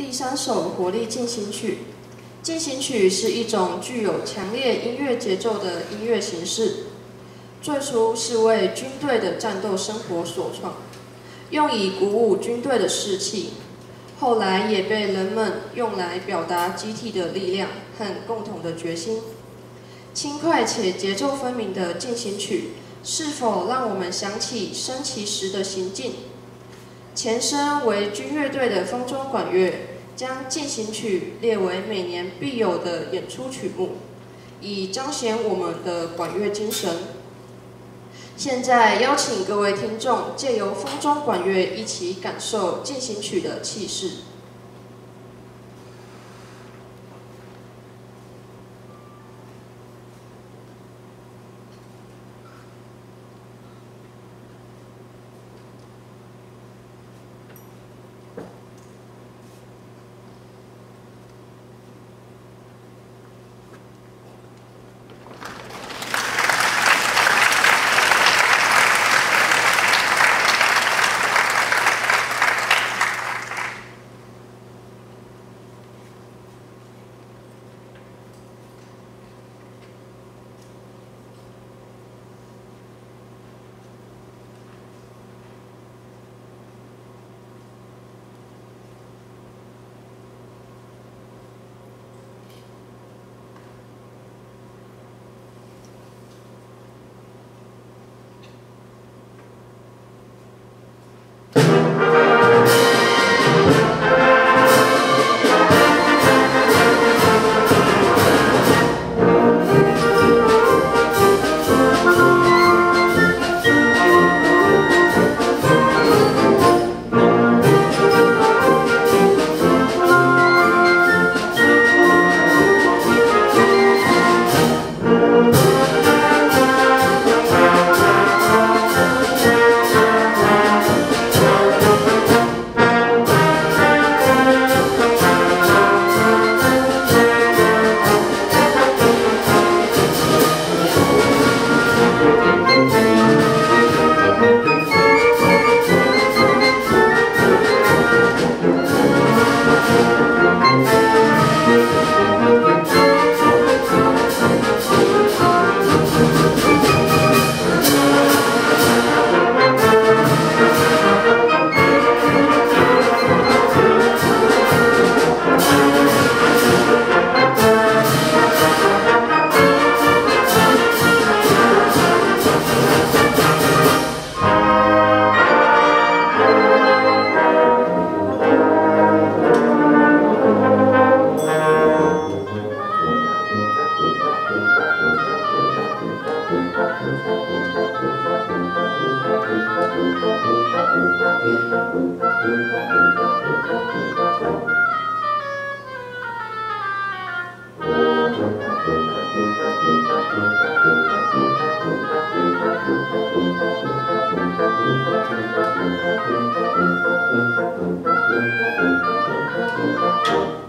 第3首活力进行曲。进行曲是一种具有强烈音乐节奏的音乐形式，最初是为军队的战斗生活所创，用以鼓舞军队的士气。后来也被人们用来表达集体的力量和共同的决心。轻快且节奏分明的进行曲，是否让我们想起升旗时的行进？前身为军乐队的风中管乐，将进行曲列为每年必有的演出曲目，以彰显我们的管乐精神。现在邀请各位听众借由风中管乐一起感受进行曲的气势。 Thank you.